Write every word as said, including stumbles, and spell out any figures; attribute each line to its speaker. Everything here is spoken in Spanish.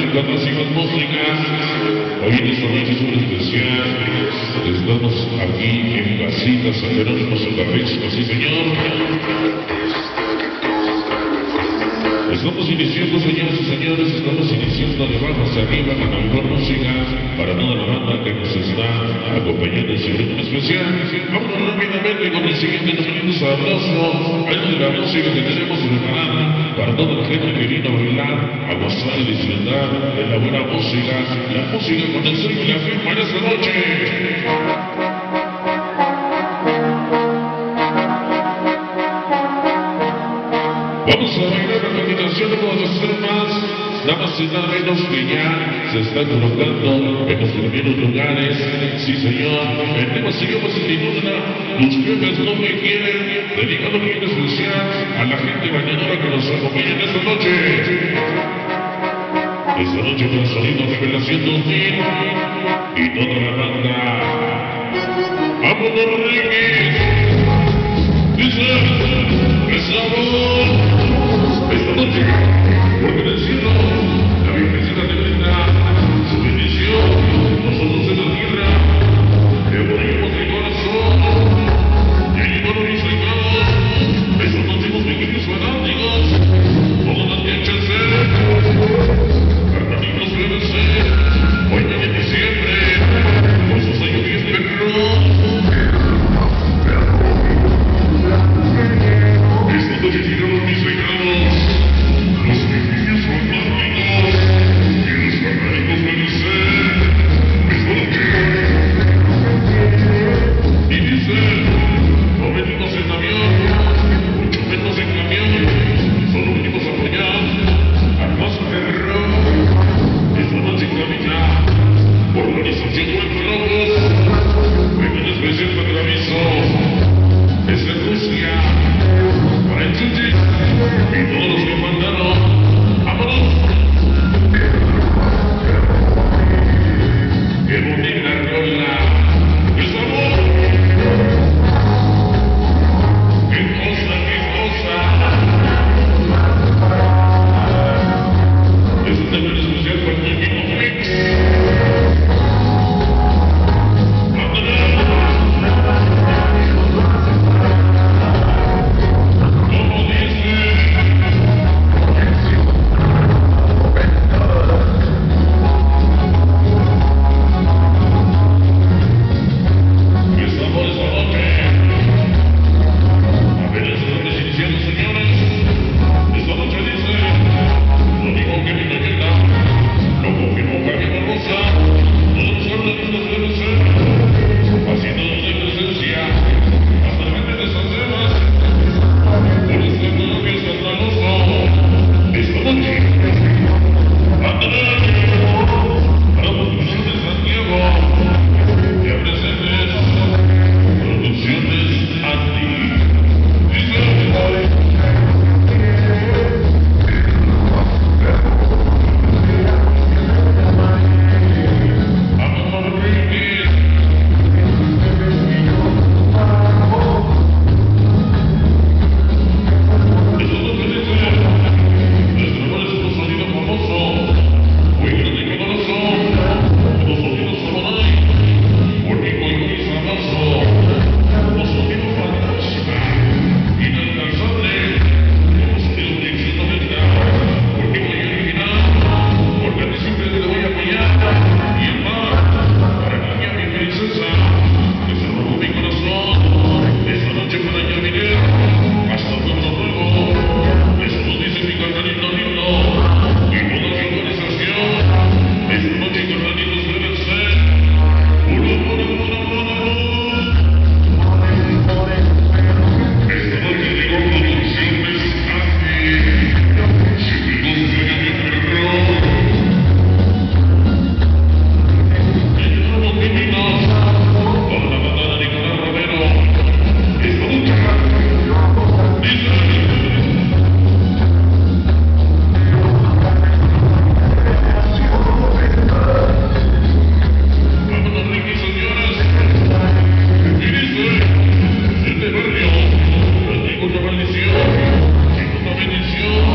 Speaker 1: cuando hacemos música. Hoy en esta noche es un especial. Estamos aquí en Casita San Jerónimo Socarrisco, sí señor. Estamos iniciando, señoras y señores, estamos iniciando de abajo hacia arriba con la mejor música para toda la banda que nos está acompañando en su grupo especial. Vamos rápidamente con el siguiente numerito sabroso. Algo de la música que tenemos preparada para toda la gente que vino a bailar, a gozar y disfrutar de la buena música, la música con el sello y la firma en esta noche. Vamos a bailar a continuación, no vamos a hacer más, nada más y nada menos que ya se está colocando en los primeros lugares. Sí señor, el tema se llama sin titula Los jefes no me quieren, dedicado bien especial a la gente bañadora que nos acompaña en esta noche. Esta noche con el sonido Revelación dos mil y toda la banda. ¡Vámonos, Reyes! Dice, ¡es sabor! Esta noche, porque en el cielo, la Virgencita te brinda su bendición, nosotros en la tierra, te ponemos el corazón, y ahí llegaron mis pecados, esta noche los pequeños fanáticos, todas las que echan ser, carnalitos deben ser, hoy en diciembre, con sus años diez perros. Esta noche llegaron mis pecados, los pequeños fanáticos y los fanáticos deben ser. Esta noche. Y dice, no venimos en avión, mucho menos en camión, solo venimos a apoyar al más perro. Esta noche en cabina, organización Web Locos, vengan especial para el aviso, es de Rusia. Para el Chuchi y todos los que mandaron, ¡vámonos! ¡Qué bonita rola! ¡Qué sabor! ¡Qué cosa, qué cosa! Es un tema especial para el Kino Mix. Bendición, y una bendición.